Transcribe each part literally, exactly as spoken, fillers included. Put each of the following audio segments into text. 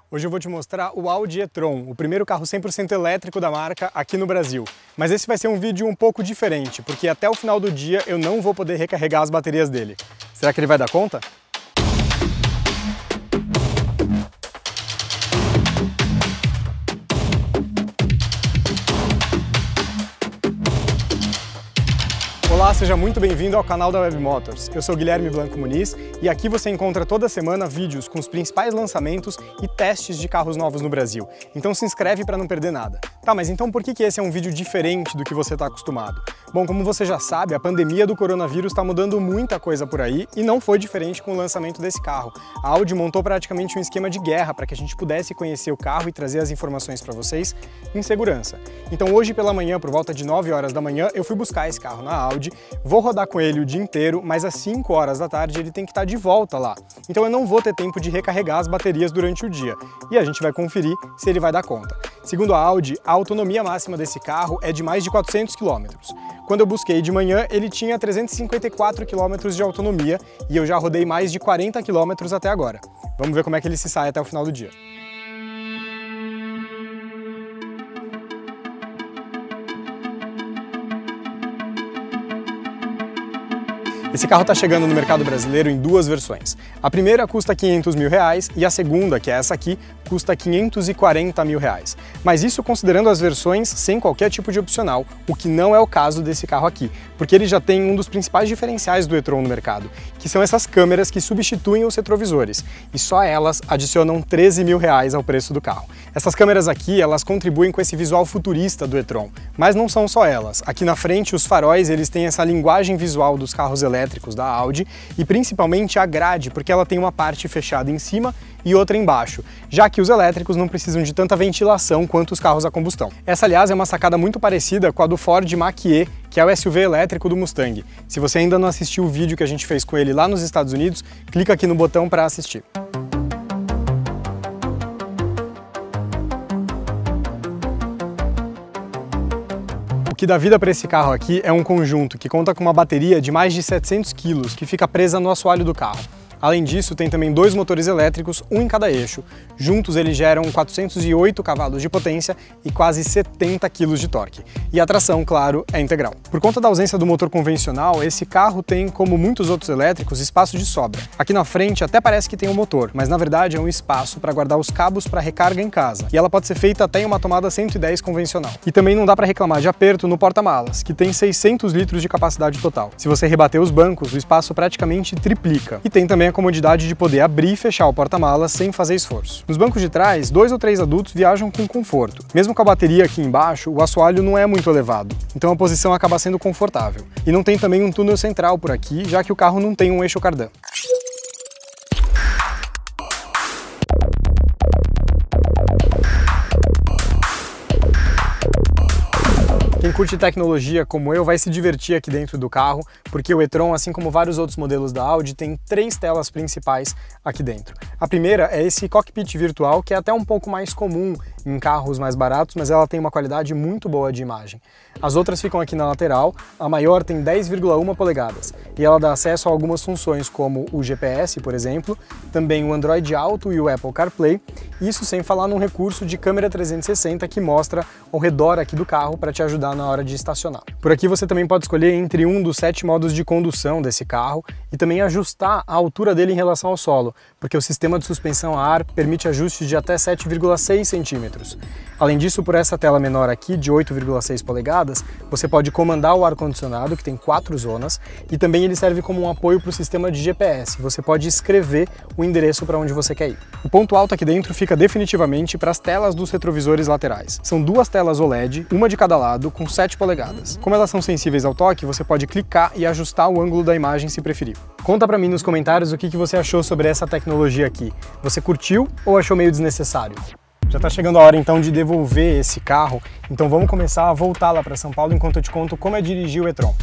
Hoje eu vou te mostrar o Audi e-tron, o primeiro carro cem por cento elétrico da marca aqui no Brasil. Mas esse vai ser um vídeo um pouco diferente, porque até o final do dia eu não vou poder recarregar as baterias dele. Será que ele vai dar conta? Olá, seja muito bem-vindo ao canal da Web Motors. Eu sou Guilherme Blanco Muniz e aqui você encontra toda semana vídeos com os principais lançamentos e testes de carros novos no Brasil. Então se inscreve para não perder nada. Tá, mas então por que que esse é um vídeo diferente do que você está acostumado? Bom, como você já sabe, a pandemia do coronavírus está mudando muita coisa por aí e não foi diferente com o lançamento desse carro. A Audi montou praticamente um esquema de guerra para que a gente pudesse conhecer o carro e trazer as informações para vocês em segurança. Então hoje pela manhã, por volta de nove horas da manhã, eu fui buscar esse carro na Audi. Vou rodar com ele o dia inteiro, mas às cinco horas da tarde ele tem que estar de volta lá. Então eu não vou ter tempo de recarregar as baterias durante o dia. E a gente vai conferir se ele vai dar conta. Segundo a Audi, a autonomia máxima desse carro é de mais de quatrocentos quilômetros. Quando eu busquei de manhã, ele tinha trezentos e cinquenta e quatro quilômetros de autonomia e eu já rodei mais de quarenta quilômetros até agora. Vamos ver como é que ele se sai até o final do dia. Esse carro está chegando no mercado brasileiro em duas versões. A primeira custa quinhentos mil reais e a segunda, que é essa aqui, custa quinhentos e quarenta mil reais. Mas isso considerando as versões sem qualquer tipo de opcional, o que não é o caso desse carro aqui, porque ele já tem um dos principais diferenciais do e-tron no mercado, que são essas câmeras que substituem os retrovisores, e só elas adicionam treze mil reais ao preço do carro. Essas câmeras aqui, elas contribuem com esse visual futurista do e-tron, mas não são só elas. Aqui na frente, os faróis, eles têm essa linguagem visual dos carros elétricos da Audi e principalmente a grade, porque ela tem uma parte fechada em cima e outra embaixo, já que os elétricos não precisam de tanta ventilação quanto os carros a combustão. Essa, aliás, é uma sacada muito parecida com a do Ford Mach-E, que é o S U V elétrico do Mustang. Se você ainda não assistiu o vídeo que a gente fez com ele lá nos Estados Unidos, clica aqui no botão para assistir. O que dá vida para esse carro aqui é um conjunto que conta com uma bateria de mais de setecentos quilos que fica presa no assoalho do carro. Além disso, tem também dois motores elétricos, um em cada eixo. Juntos eles geram quatrocentos e oito cavalos de potência e quase setenta quilos de torque. E a tração, claro, é integral. Por conta da ausência do motor convencional, esse carro tem, como muitos outros elétricos, espaço de sobra. Aqui na frente até parece que tem um motor, mas na verdade é um espaço para guardar os cabos para recarga em casa. E ela pode ser feita até em uma tomada cento e dez convencional. E também não dá para reclamar de aperto no porta-malas, que tem seiscentos litros de capacidade total. Se você rebater os bancos, o espaço praticamente triplica. E tem também a comodidade de poder abrir e fechar o porta-malas sem fazer esforço. Nos bancos de trás, dois ou três adultos viajam com conforto. Mesmo com a bateria aqui embaixo, o assoalho não é muito elevado, então a posição acaba sendo confortável. E não tem também um túnel central por aqui, já que o carro não tem um eixo cardan. Quem curte tecnologia como eu vai se divertir aqui dentro do carro, porque o e-tron, assim como vários outros modelos da Audi, tem três telas principais aqui dentro. A primeira é esse cockpit virtual, que é até um pouco mais comum em carros mais baratos, mas ela tem uma qualidade muito boa de imagem. As outras ficam aqui na lateral, a maior tem dez vírgula uma polegadas e ela dá acesso a algumas funções como o G P S, por exemplo, também o Android Auto e o Apple CarPlay, isso sem falar num recurso de câmera trezentos e sessenta que mostra ao redor aqui do carro para te ajudar na hora de estacionar. Por aqui você também pode escolher entre um dos sete modos de condução desse carro e também ajustar a altura dele em relação ao solo, porque o sistema de suspensão a ar permite ajustes de até sete vírgula seis centímetros. Além disso, por essa tela menor aqui, de oito vírgula seis polegadas, você pode comandar o ar-condicionado, que tem quatro zonas, e também ele serve como um apoio para o sistema de G P S. Você pode escrever o endereço para onde você quer ir. O ponto alto aqui dentro fica definitivamente para as telas dos retrovisores laterais. São duas telas O L E D, uma de cada lado, com sete polegadas. Como elas são sensíveis ao toque, você pode clicar e ajustar o ângulo da imagem se preferir. Conta para mim nos comentários o que você achou sobre essa tecnologia aqui. Você curtiu ou achou meio desnecessário? Já está chegando a hora então de devolver esse carro, então vamos começar a voltar lá para São Paulo enquanto eu te conto como é dirigir o e-tron.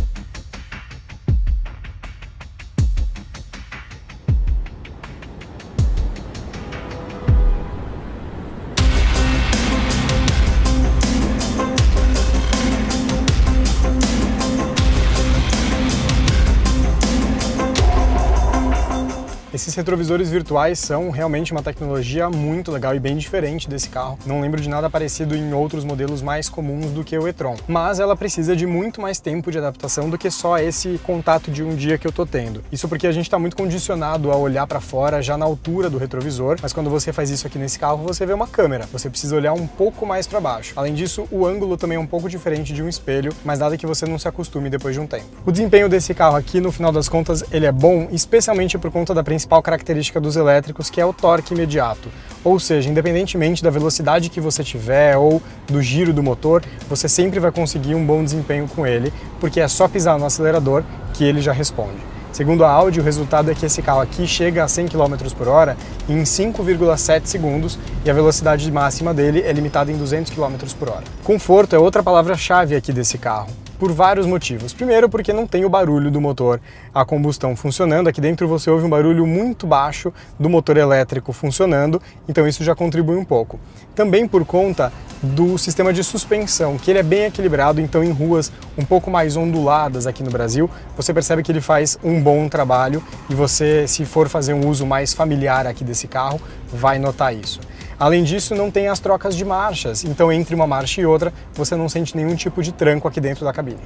Esse Esses retrovisores virtuais são realmente uma tecnologia muito legal e bem diferente desse carro. Não lembro de nada parecido em outros modelos mais comuns do que o e-tron, mas ela precisa de muito mais tempo de adaptação do que só esse contato de um dia que eu tô tendo. Isso porque a gente está muito condicionado a olhar para fora já na altura do retrovisor, mas quando você faz isso aqui nesse carro, você vê uma câmera. Você precisa olhar um pouco mais para baixo. Além disso, o ângulo também é um pouco diferente de um espelho, mas nada que você não se acostume depois de um tempo. O desempenho desse carro aqui, no final das contas, ele é bom, especialmente por conta da principal característica dos elétricos, que é o torque imediato. Ou seja, independentemente da velocidade que você tiver ou do giro do motor, você sempre vai conseguir um bom desempenho com ele, porque é só pisar no acelerador que ele já responde. Segundo a Audi, o resultado é que esse carro aqui chega a cem quilômetros por hora em cinco vírgula sete segundos e a velocidade máxima dele é limitada em duzentos quilômetros por hora. Conforto é outra palavra-chave aqui desse carro, por vários motivos. Primeiro, porque não tem o barulho do motor a combustão funcionando. Aqui dentro você ouve um barulho muito baixo do motor elétrico funcionando, então isso já contribui um pouco. Também por conta do sistema de suspensão, que ele é bem equilibrado, então em ruas um pouco mais onduladas aqui no Brasil, você percebe que ele faz um bom trabalho e você, se for fazer um uso mais familiar aqui desse carro, vai notar isso. Além disso, não tem as trocas de marchas, então entre uma marcha e outra, você não sente nenhum tipo de tranco aqui dentro da cabine.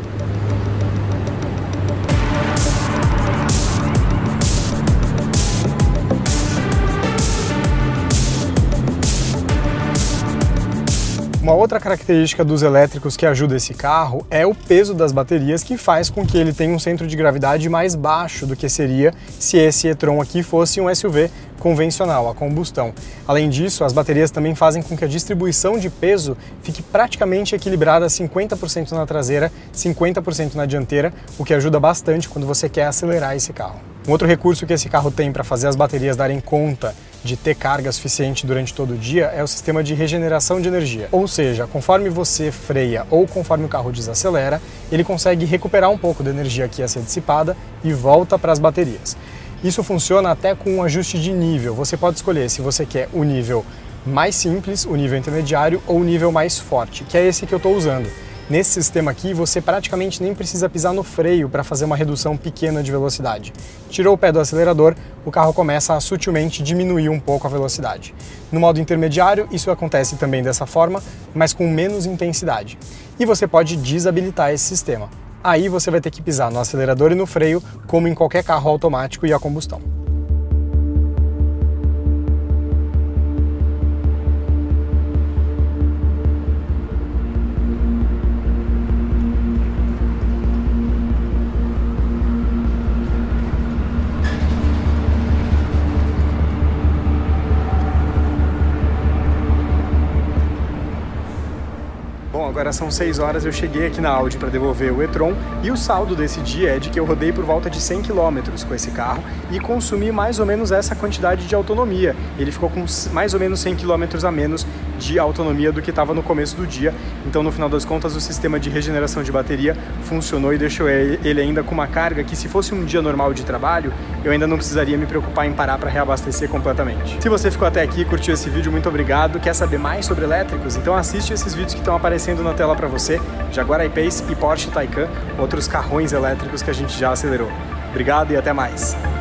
Uma outra característica dos elétricos que ajuda esse carro é o peso das baterias, que faz com que ele tenha um centro de gravidade mais baixo do que seria se esse e-tron aqui fosse um S U V convencional, a combustão. Além disso, as baterias também fazem com que a distribuição de peso fique praticamente equilibrada, cinquenta por cento na traseira, cinquenta por cento na dianteira, o que ajuda bastante quando você quer acelerar esse carro. Um outro recurso que esse carro tem para fazer as baterias darem conta de ter carga suficiente durante todo o dia é o sistema de regeneração de energia. Ou seja, conforme você freia ou conforme o carro desacelera, ele consegue recuperar um pouco da energia que ia ser dissipada e volta para as baterias. Isso funciona até com um ajuste de nível. Você pode escolher se você quer o nível mais simples, o nível intermediário ou o nível mais forte, que é esse que eu estou usando. Nesse sistema aqui, você praticamente nem precisa pisar no freio para fazer uma redução pequena de velocidade. Tirou o pé do acelerador, o carro começa a sutilmente diminuir um pouco a velocidade. No modo intermediário, isso acontece também dessa forma, mas com menos intensidade. E você pode desabilitar esse sistema. Aí você vai ter que pisar no acelerador e no freio, como em qualquer carro automático e a combustão. Bom, agora são seis horas, eu cheguei aqui na Audi para devolver o e-tron e o saldo desse dia é de que eu rodei por volta de cem quilômetros com esse carro e consumi mais ou menos essa quantidade de autonomia. Ele ficou com mais ou menos cem quilômetros a menos de autonomia do que estava no começo do dia, então no final das contas o sistema de regeneração de bateria funcionou e deixou ele ainda com uma carga que, se fosse um dia normal de trabalho, eu ainda não precisaria me preocupar em parar para reabastecer completamente. Se você ficou até aqui e curtiu esse vídeo, muito obrigado. Quer saber mais sobre elétricos? Então assiste esses vídeos que estão aparecendo na tela para você, Jaguar I-Pace e Porsche Taycan, outros carrões elétricos que a gente já acelerou. Obrigado e até mais!